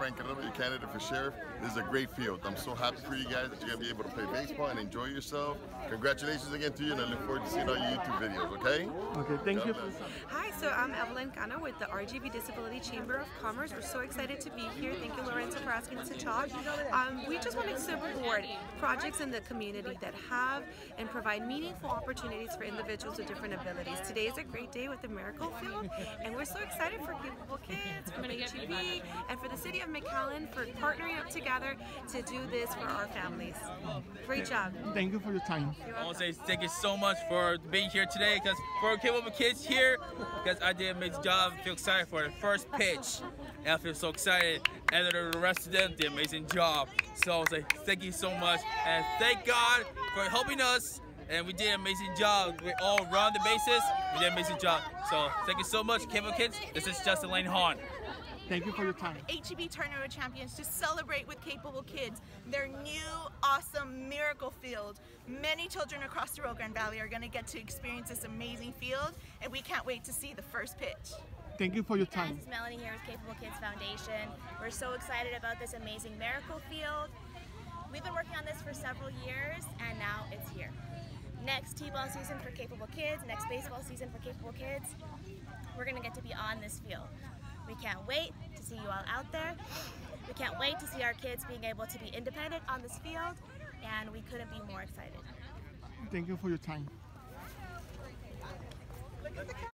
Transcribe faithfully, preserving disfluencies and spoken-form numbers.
Frank Cordova, your candidate for sheriff. This is a great field. I'm so happy for you guys that you're going to be able to play baseball and enjoy yourself. Congratulations again to you, and I look forward to seeing all your YouTube videos, okay? Okay, thank God you. bless. Hi, so I'm Evelyn Cano with the R G V Disability Chamber of Commerce. We're so excited to be here. Thank you, Lorenzo, for asking us to talk. Um, we just want to support projects in the community that have and provide meaningful opportunities for individuals with different abilities. Today is a great day with the Miracle Field, and we're so excited for Capable Kids, for H E B, and for the City of McAllen for partnering up together to do this for our families. Great job. Thank you for your time. I want to say thank you so much for being here today, because for Capable Kids here, because I did a amazing job. I feel excited for the first pitch, and I feel so excited. And the rest of them did an amazing job. So I want to say thank you so much, and thank God for helping us. And we did an amazing job. We all run the bases. We did an amazing job. So thank you so much, Capable Kids. This is Justin Lane Hahn. Thank you for your time. H E B Tournament of Champions to celebrate with Capable Kids their new awesome Miracle Field. Many children across the Rio Grande Valley are going to get to experience this amazing field, and we can't wait to see the first pitch. Thank you for your time. This is Melanie here with Capable Kids Foundation. We're so excited about this amazing Miracle Field. We've been working on this for several years, and now it's here. Next T-ball season for Capable Kids, next baseball season for Capable Kids, we're going to get to be on this field. We can't wait to see you all out there. We can't wait to see our kids being able to be independent on this field, and we couldn't be more excited. Thank you for your time.